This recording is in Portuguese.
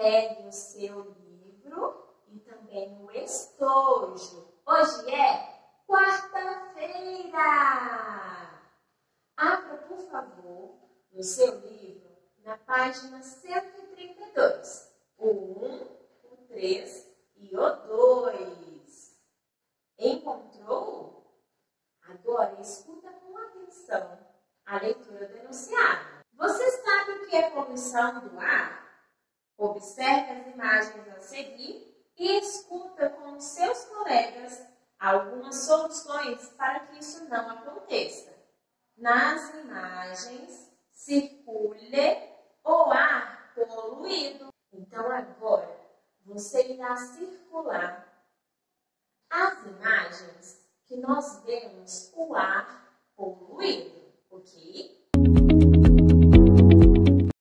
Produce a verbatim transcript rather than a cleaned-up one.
Carregue o seu livro e também o estojo. Hoje é quarta-feira! Abra, por favor, no seu livro, na página cento e trinta e dois. O um, o três e o dois. Encontrou? Agora escuta com atenção a leitura do enunciado. Você sabe o que é poluição do ar? Observe as imagens a seguir e escuta com os seus colegas algumas soluções para que isso não aconteça. Nas imagens, circule o ar poluído. Então agora você irá circular as imagens que nós vemos o ar poluído.